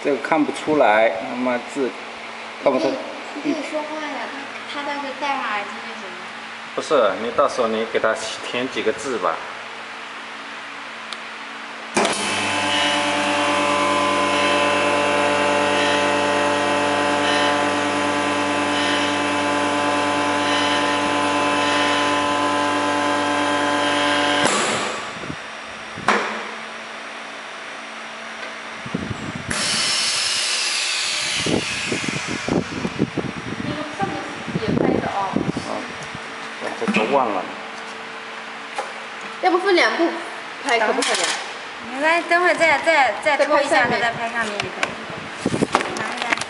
这个看不出来，那么字看不出。 你可以说话呀，他到时候戴上耳机就行了。 不是，你到时候你给他填几个字吧。这忘了， 要不分两部拍可不可能？ 没关系，等会儿再拖一下，再拍上面就可以。拿一下。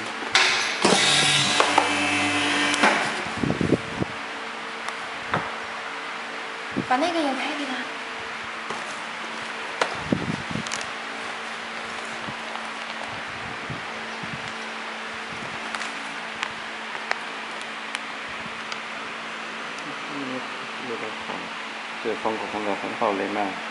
把那个也拍给他。 这风格很好嘞嘛。